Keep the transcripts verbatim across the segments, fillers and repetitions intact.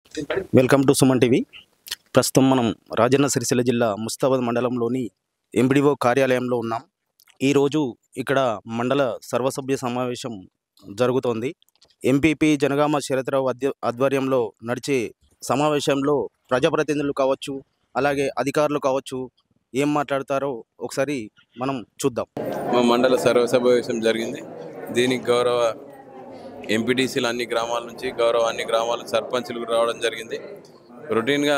Welcome to Suman TV. ప్రస్తుతం మనం రాజన్న సిరిసిల్ల జిల్లా ముస్తాబాద్ మండలంలోని ఎంపీడీఓ కార్యాలయంలో ఉన్నాం. ఈరోజు ఇక్కడ మండల సర్వసభ్య సమావేశం జరుగుతోంది. ఎంపీపీ జనగామ శరత్రావు అధ్య ఆధ్వర్యంలో నడిచే సమావేశంలో ప్రజాప్రతినిధులు కావచ్చు, అలాగే అధికారులు కావచ్చు, ఏం మాట్లాడతారో ఒకసారి మనం చూద్దాం. మా మండల సర్వసమావేశం జరిగింది. దీనికి గౌరవ ఎంపీటీసీలు అన్ని గ్రామాల నుంచి గౌరవ అన్ని గ్రామాల సర్పంచులు రావడం జరిగింది. రొటీన్గా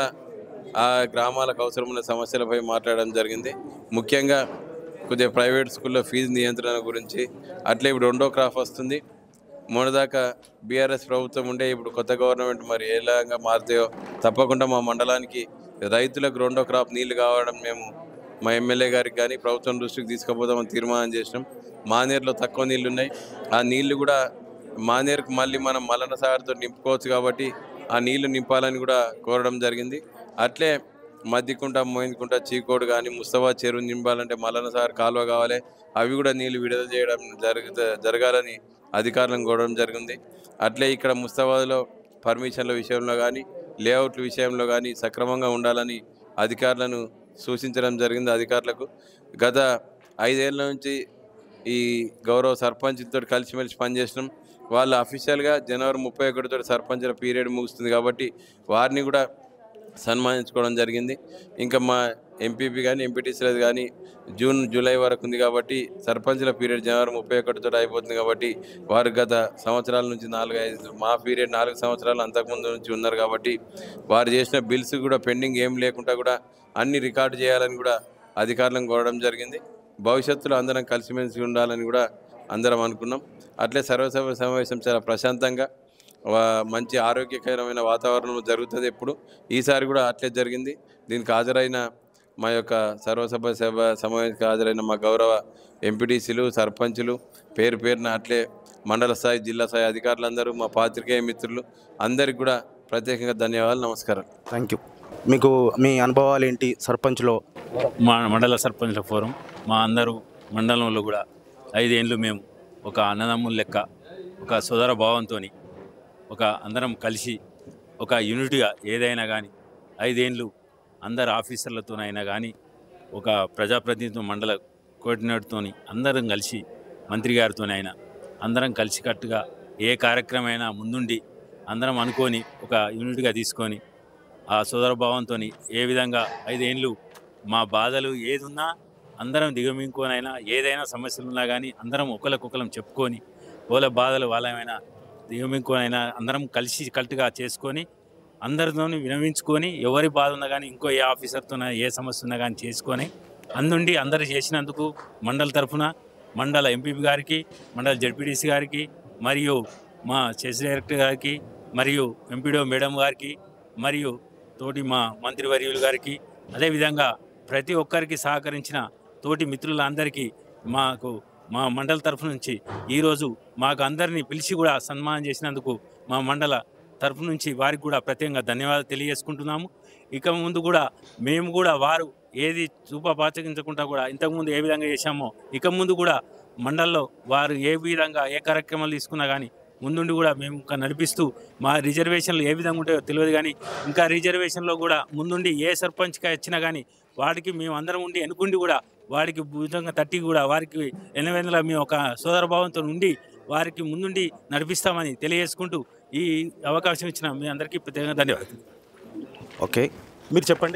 ఆ గ్రామాలకు అవసరమైన సమస్యలపై మాట్లాడడం జరిగింది. ముఖ్యంగా కొద్దిగా ప్రైవేట్ స్కూల్లో ఫీజు నియంత్రణ గురించి, అట్లే ఇప్పుడు రెండో క్రాప్ వస్తుంది. మొన్నదాకా బీఆర్ఎస్ ప్రభుత్వం ఉండే, ఇప్పుడు కొత్త గవర్నమెంట్ మరి ఎలాగా మారుతాయో తప్పకుండా మా మండలానికి రైతులకు రెండో క్రాప్ నీళ్లు కావడం మేము మా ఎమ్మెల్యే గారికి కానీ ప్రభుత్వం దృష్టికి తీసుకుపోదామని తీర్మానం చేసినాం. మానేరులో తక్కువ నీళ్ళు ఉన్నాయి, ఆ నీళ్లు కూడా మానేరుకు మళ్ళీ మనం మల్లన్న సాగర్తో నింపుకోవచ్చు కాబట్టి ఆ నీళ్లు నింపాలని కూడా కోరడం జరిగింది. అట్లే మద్దికుంట, మోయిందుకుంట, చీకోడు కానీ ముస్తఫా చెరువు నింపాలంటే మల్లన్న సాగర్ కాలువ కావాలి, అవి కూడా నీళ్లు విడుదల చేయడం జరుగు జరగాలని అధికారులను కోరడం జరిగింది. అట్లే ఇక్కడ ముస్తాబాద్లో పర్మిషన్ల విషయంలో కానీ లేఅవుట్ల విషయంలో కానీ సక్రమంగా ఉండాలని అధికారులను సూచించడం జరిగింది. అధికారులకు గత ఐదేళ్ల నుంచి ఈ గౌరవ సర్పంచ్తో కలిసిమెలిసి పనిచేసినాం. వాళ్ళు అఫీషియల్గా జనవరి ముప్పై ఒకటితో సర్పంచ్ల పీరియడ్ ముగుస్తుంది కాబట్టి వారిని కూడా సన్మానించుకోవడం జరిగింది. ఇంకా మా ఎంపీపీ కానీ ఎంపీటీసీలది కానీ జూన్ జూలై వరకు ఉంది కాబట్టి సర్పంచ్ల పీరియడ్ జనవరి ముప్పై ఒకటితో అయిపోతుంది కాబట్టి వారు గత సంవత్సరాల నుంచి నాలుగు ఐదు మా పీరియడ్ నాలుగు సంవత్సరాలు అంతకుముందు నుంచి ఉన్నారు కాబట్టి వారు చేసిన బిల్స్ కూడా పెండింగ్ ఏం లేకుండా కూడా అన్ని రికార్డు చేయాలని కూడా అధికారులను కోరడం జరిగింది. భవిష్యత్తులో అందరం కలిసిమెలిసి ఉండాలని కూడా అందరం అనుకున్నాం. అట్లే సర్వసభ సమావేశం చాలా ప్రశాంతంగా మంచి ఆరోగ్యకరమైన వాతావరణం జరుగుతుంది ఎప్పుడు. ఈసారి కూడా అట్లే జరిగింది. దీనికి హాజరైన మా యొక్క సర్వసభ సభ సమావేశానికి హాజరైన మా గౌరవ ఎంపీటీసీలు, సర్పంచులు, పేరు పేరున అట్లే మండల స్థాయి, జిల్లా స్థాయి అధికారులందరూ, మా పాత్రికేయ మిత్రులు అందరికీ కూడా ప్రత్యేకంగా ధన్యవాదాలు, నమస్కారం. Thank you. మీకు మీ అనుభవాలు ఏంటి సర్పంచ్లో? మా మండల సర్పంచ్ల ఫోరం మా అందరూ మండలంలో కూడా ఐదేళ్ళు మేము ఒక అన్నదమ్ముల లెక్క, ఒక సోదర భావంతో, ఒక అందరం కలిసి ఒక యూనిట్గా ఏదైనా కానీ ఐదేళ్ళు అందరు ఆఫీసర్లతోనైనా కానీ ఒక ప్రజాప్రతినిధి మండల కోఆర్డినేటర్తో అందరం కలిసి మంత్రి గారితోనైనా అందరం కలిసికట్టుగా ఏ కార్యక్రమమైనా ముందుండి అందరం అనుకొని ఒక యూనిట్గా తీసుకొని ఆ సోదరభావంతో ఏ విధంగా ఐదేళ్ళు మా బాధలు ఏదున్నా అందరం దిగమింగుకోనైనా ఏదైనా సమస్యలు ఉన్నా కానీ అందరం ఒకరికొకరం చెప్పుకొని వాళ్ళ బాధలు వాళ్ళమైనా దిగమింగుకోనైనా అందరం కలిసి కట్టుగా చేసుకొని అందరితో వినవించుకొని ఎవరి బాధ ఉన్నా కానీ ఇంకో ఏ ఆఫీసర్తో ఏ సమస్య ఉన్నా కానీ చేసుకొని అందుండి అందరు చేసినందుకు మండల తరఫున మండల ఎంపీపీ గారికి, మండల జడ్పీడీసీ గారికి, మరియు మా సెస్ డైరెక్టర్ గారికి, మరియు ఎంపీడీఓ మేడం గారికి, మరియు తోటి మా మంత్రివర్యులు గారికి, అదేవిధంగా ప్రతి ఒక్కరికి సహకరించిన తోటి మిత్రులందరికీ మాకు మా మండల తరఫు నుంచి ఈరోజు మాకు అందరినీ పిలిచి కూడా సన్మానం చేసినందుకు మా మండల తరఫు నుంచి వారికి కూడా ప్రత్యేకంగా ధన్యవాదాలు తెలియజేసుకుంటున్నాము. ఇక ముందు కూడా మేము కూడా వారు ఏది చూపపాచకించకుండా కూడా ఇంతకుముందు ఏ విధంగా చేశామో ఇక ముందు కూడా మండలంలో వారు ఏ విధంగా ఏ కార్యక్రమాలు తీసుకున్నా కానీ ముందుండి కూడా మేము ఇంకా నడిపిస్తూ మా రిజర్వేషన్లు ఏ విధంగా ఉంటాయో తెలియదు కానీ ఇంకా రిజర్వేషన్లో కూడా ముందుండి ఏ సర్పంచ్గా వచ్చినా కానీ వాడికి మేము అందరం ఉండి ఎన్నుకుండి కూడా వాడికి భుజంగా తట్టి కూడా వారికి ఎన్నవేందుల మేము ఒక సోదరభావంతో ఉండి వారికి ముందుండి నడిపిస్తామని తెలియజేసుకుంటూ ఈ అవకాశం ఇచ్చిన మీ అందరికీ ప్రత్యేకంగా ధన్యవాదాలు. ఓకే, మీరు చెప్పండి.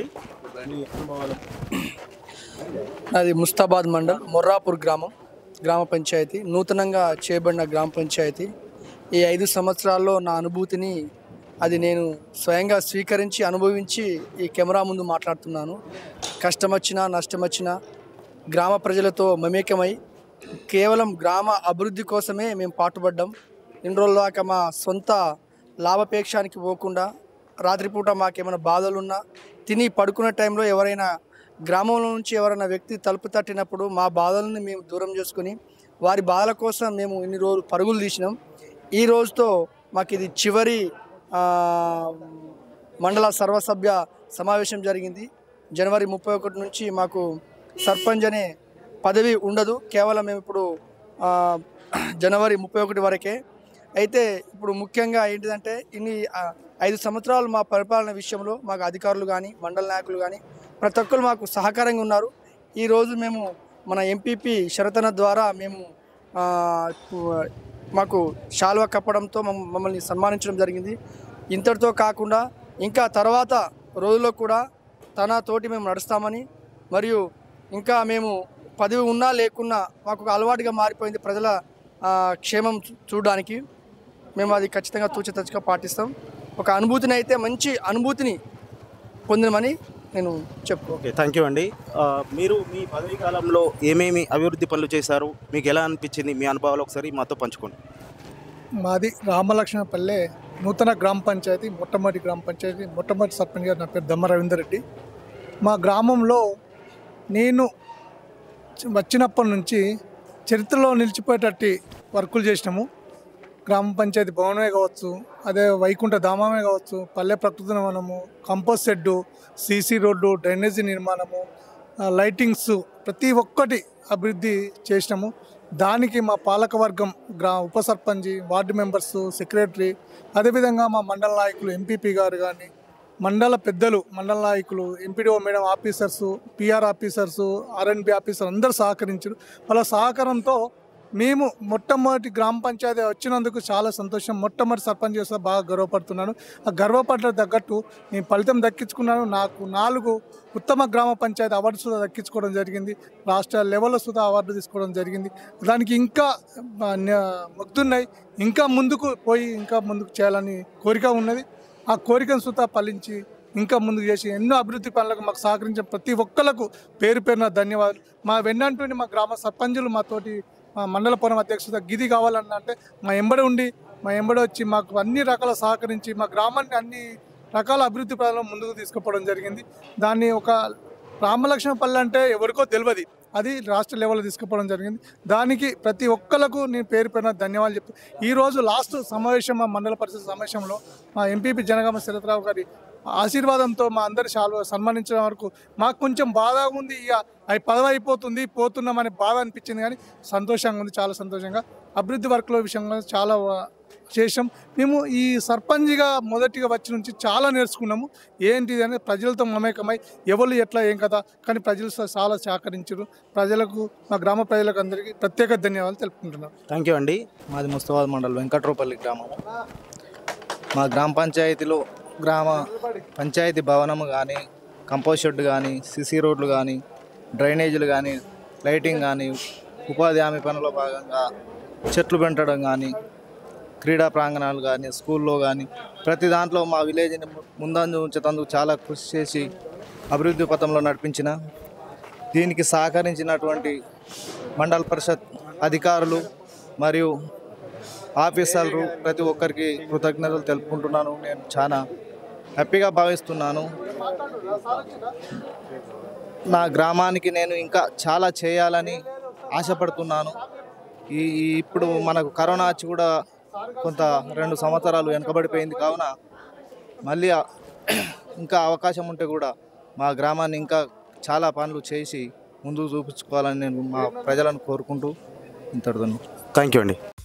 అది ముస్తాబాద్ మండల్ మొర్రాపూర్ గ్రామం గ్రామ పంచాయతీ నూతనంగా చేయబడిన గ్రామ పంచాయతీ. ఈ ఐదు సంవత్సరాల్లో నా అనుభూతిని అది నేను స్వయంగా స్వీకరించి అనుభవించి ఈ కెమెరా ముందు మాట్లాడుతున్నాను. కష్టం వచ్చినా నష్టం వచ్చినా గ్రామ ప్రజలతో మమేకమై కేవలం గ్రామ అభివృద్ధి కోసమే మేము పాటుపడ్డాం. ఇన్ని రోజుల దాకా మా సొంత లాభాపేక్షానికి పోకుండా రాత్రిపూట మాకేమైనా బాధలున్నా తిని పడుకునే టైంలో ఎవరైనా గ్రామంలో నుంచి ఎవరైనా వ్యక్తి తలుపు తట్టినప్పుడు మా బాధలను మేము దూరం చేసుకుని వారి బాధల కోసం మేము ఇన్ని రోజులు పరుగులు తీసినాం. ఈ రోజుతో మాకు ఇది చివరి మండల సర్వసభ్య సమావేశం జరిగింది. జనవరి ముప్పై ఒకటి నుంచి మాకు సర్పంచ్ అనే పదవి ఉండదు, కేవలం మేము ఇప్పుడు జనవరి ముప్పై ఒకటి వరకే. అయితే ఇప్పుడు ముఖ్యంగా ఏంటిదంటే ఇన్ని ఐదు సంవత్సరాలు మా పరిపాలన విషయంలో మాకు అధికారులు కానీ మండల నాయకులు కానీ ప్రతి ఒక్కరు మాకు సహకారంగా ఉన్నారు. ఈరోజు మేము మన ఎంపీపీ శరతన ద్వారా మేము ఆ, మాకు శాల్వా కప్పడంతో మమ్మ- మమ్మల్ని సన్మానించడం జరిగింది. ఇంతటితో కాకుండా ఇంకా తర్వాత రోజుల్లో కూడా తన తోటి మేము నడుస్తామని, మరియు ఇంకా మేము పదవి ఉన్నా లేకున్నా మాకు ఒక అలవాటుగా మారిపోయింది ప్రజల ఆ, క్షేమం చూ- చూడడానికి. మేము అది ఖచ్చితంగా తూచతచ్చగా పాటిస్తాం. ఒక అనుభూతిని అయితే మంచి అనుభూతిని పొందినమని నేను చెప్పుకో ఓకే, థ్యాంక్ యూ అండి. ఆ, మీరు మీ పదవీ కాలంలో ఏమేమి అభివృద్ధి పనులు చేశారు, మీకు ఎలా అనిపించింది, మీ అనుభవాలు ఒకసారి మాతో పంచుకోండి. మాది రామలక్ష్మణపల్లె నూతన గ్రామ పంచాయతీ, మొట్టమొదటి గ్రామ పంచాయతీ, మొట్టమొదటి సర్పంచ్ గారు నా పేరు దమ్మ రవీందర్ రెడ్డి. మా గ్రామంలో నేను చ- వచ్చినప్పటి నుంచి చరిత్రలో నిలిచిపోయేటట్టు వర్కులు చేసినాము. గ్రామ పంచాయతీ భవనమే కావచ్చు, అదే వైకుంఠ ధామమే కావచ్చు, పల్లె ప్రకృతి వనము, compost shed, CC road, drainage నిర్మాణము, ఆ, లైటింగ్స్ ప్రతి ఒక్కటి అభివృద్ధి చేసినాము. దానికి మా పాలకవర్గం, గ్రా ఉప సర్పంచ్, వార్డు మెంబర్స్, సెక్రటరీ, అదేవిధంగా మా మండల నాయకులు, ఎంపీపీ గారు కానీ, మండల పెద్దలు, మండల నాయకులు, MPDO madam officers, PR officers, R&B officer అందరూ సహకరించారు. వాళ్ళ సహకారంతో మేము మొట్టమొదటి గ్రామ పంచాయతీ వచ్చినందుకు చాలా సంతోషం. మొట్టమొదటి సర్పంచ్ చేస్తే బాగా గర్వపడుతున్నాను. ఆ గర్వపడ్డ తగ్గట్టు నేను ఫలితం దక్కించుకున్నాను. నాకు నాలుగు ఉత్తమ గ్రామ పంచాయతీ అవార్డు సుధా దక్కించుకోవడం జరిగింది. రాష్ట్ర లెవెల్లో సుధా అవార్డు తీసుకోవడం జరిగింది. దానికి ఇంకా ఆ, న- మొగ్గున్నాయి. ఇంకా ముందుకు పోయి ఇంకా ముందుకు చేయాలని కోరిక ఉన్నది. ఆ కోరికను సుతా ఫలించి ఇంకా ముందుకు చేసి ఎన్నో అభివృద్ధి పనులకు మాకు సహకరించిన ప్రతి ఒక్కరికి పేరు పేరున ధన్యవాదాలు. మా వెన్నంటుండి మా గ్రామ సర్పంచులు మాతోటి, మా మండల పొరం అధ్యక్షుడు గిది కావాలన్నా అంటే మా ఎంబడి ఉండి మా ఎంబడి వచ్చి మాకు అన్ని రకాల సహకరించి మా గ్రామాన్ని అన్ని రకాల అభివృద్ధి పనులను ముందుకు తీసుకుపోవడం జరిగింది. దాన్ని ఒక రామలక్ష్మణపల్లి అంటే ఎవరికో తెలియదు, అది రాష్ట్ర లెవెల్లో తీసుకుపోవడం జరిగింది. దానికి ప్రతి ఒక్కరికి నేను పేరు పేరున ధన్యవాదాలు చెప్తాను. ఈరోజు లాస్ట్ సమావేశం, మా మండల పరిషత్ సమావేశంలో మా ఎంపీపీ జనగామ శరత్రావు గారి ఆశీర్వాదంతో మా అందరి చాలా సన్మానించడం వరకు మాకు కొంచెం బాధగా ఉంది. ఇక అవి పదవి అయిపోతుంది పోతున్నామని బాధ అనిపించింది, కానీ సంతోషంగా ఉంది, చాలా సంతోషంగా. అభివృద్ధి వర్క్ల విషయంలో చాలా చేసాం. మేము ఈ సర్పంచ్గా మొదటిగా వచ్చి నుంచి చాలా నేర్చుకున్నాము. ఏంటిది అనేది ప్రజలతో మమేకమై ఎవరు ఎట్లా ఏం కదా, కానీ ప్రజలు చాలా సహకరించారు. ప్రజలకు, మా గ్రామ ప్రజలకు అందరికీ ప్రత్యేక ధన్యవాదాలు తెలుపుకుంటున్నాం. థ్యాంక్ యూ అండి. మాది ముస్తాబాద్ మండలం వెంకట్రావుపల్లి గ్రామం. మా గ్రామ పంచాయతీలో గ్రామ పంచాయతీ భవనం కానీ, కంపోస్ట్ షెడ్ కానీ, సిసి రోడ్లు కానీ, డ్రైనేజీలు కానీ, లైటింగ్ కానీ, ఉపాధి హామీ పనుల్లో భాగంగా చెట్లు పెంచడం కానీ, క్రీడా ప్రాంగణాలు కానీ, స్కూల్లో కానీ ప్రతి దాంట్లో మా విలేజ్ని ముందంజ ఉంచేందుకు చాలా కృషి చేసి అభివృద్ధి పథంలో నడిపించిన, దీనికి సహకరించినటువంటి మండల పరిషత్ అధికారులు మరియు ఆఫీసర్లు ప్రతి ఒక్కరికి కృతజ్ఞతలు తెలుపుకుంటున్నాను. నేను చాలా హ్యాపీగా భావిస్తున్నాను. నా గ్రామానికి నేను ఇంకా చాలా చేయాలని ఆశపడుతున్నాను. ఈ ఈ ఇప్పుడు మనకు కరోనా వచ్చి కూడా కొంత రెండు సంవత్సరాలు వెనుకబడిపోయింది కావున మళ్ళీ ఆ- ఇంకా అవకాశం ఉంటే కూడా మా గ్రామాన్ని ఇంకా చాలా పనులు చేసి ముందుకు చూపించుకోవాలని నేను మా ప్రజలను కోరుకుంటూ ఇంతటితో థ్యాంక్ యూ అండి.